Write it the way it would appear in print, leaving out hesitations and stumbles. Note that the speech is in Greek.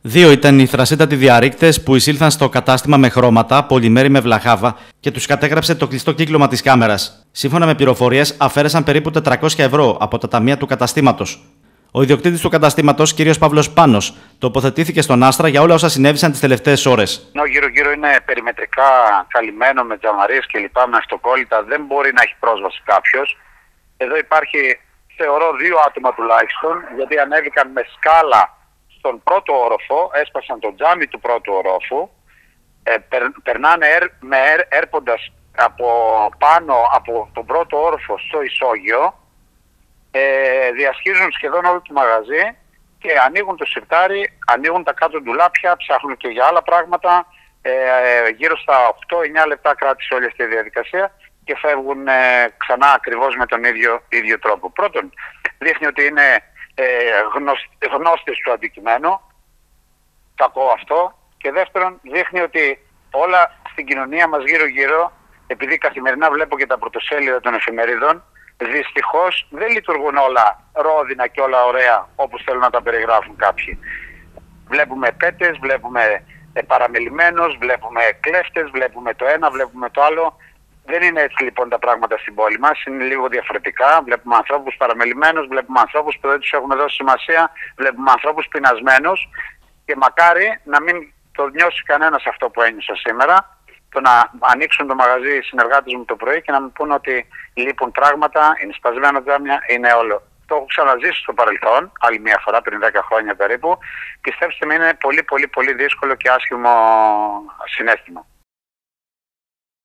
Δύο ήταν οι θρασίτατοι διαρρήκτες που εισήλθαν στο κατάστημα με χρώματα, πολυμέρη με βλαχάβα και τους κατέγραψε το κλειστό κύκλωμα της κάμερας. Σύμφωνα με πληροφορίες, αφαίρεσαν περίπου 400 ευρώ από τα ταμεία του καταστήματος. Ο ιδιοκτήτης του καταστήματος, κ. Παύλος Πάνος, τοποθετήθηκε στον Άστρα για όλα όσα συνέβησαν τις τελευταίες ώρες. Γύρω-γύρω είναι περιμετρικά καλυμμένο με τζαμαρίες και λοιπά, με αυτοκόλλητα, δεν μπορεί να έχει πρόσβαση κάποιος. Εδώ υπάρχει, θεωρώ, δύο άτομα τουλάχιστον, γιατί ανέβηκαν με σκάλα στον πρώτο όροφο, έσπασαν το τζάμι του πρώτου ορόφου, περνάνε έρποντας από πάνω από τον πρώτο όροφο στο ισόγειο, διασχίζουν σχεδόν όλο το μαγαζί και ανοίγουν το σιρτάρι, ανοίγουν τα κάτω ντουλάπια, ψάχνουν και για άλλα πράγματα. Γύρω στα 8-9 λεπτά κράτησε όλη αυτή η διαδικασία και φεύγουν ξανά ακριβώς με τον ίδιο τρόπο. Πρώτον, δείχνει ότι είναι γνώστες του αντικειμένου, κακό αυτό, και δεύτερον δείχνει ότι όλα στην κοινωνία μας γύρω-γύρω, επειδή καθημερινά βλέπω και τα πρωτοσέλιδα των εφημερίδων, δυστυχώς δεν λειτουργούν όλα ρόδινα και όλα ωραία όπως θέλουν να τα περιγράφουν κάποιοι. Βλέπουμε πέτες, βλέπουμε παραμελημένους, βλέπουμε κλέφτες, βλέπουμε το ένα, βλέπουμε το άλλο. Δεν είναι έτσι λοιπόν τα πράγματα στην πόλη μας, είναι λίγο διαφορετικά. Βλέπουμε ανθρώπους παραμελημένους, βλέπουμε ανθρώπους που δεν τους έχουμε δώσει σημασία, βλέπουμε ανθρώπους πεινασμένους και μακάρι να μην το νιώσει κανένας αυτό που ένιωσα σήμερα. Το να ανοίξουν το μαγαζί οι συνεργάτες μου το πρωί και να μου πούν ότι λείπουν πράγματα, είναι σπασμένα τζάμια, είναι όλο. Το έχω ξαναζήσει στο παρελθόν, άλλη μια φορά πριν 10 χρόνια περίπου. Πιστέψτε με, είναι πολύ δύσκολο και άσχημο συναίσθημα.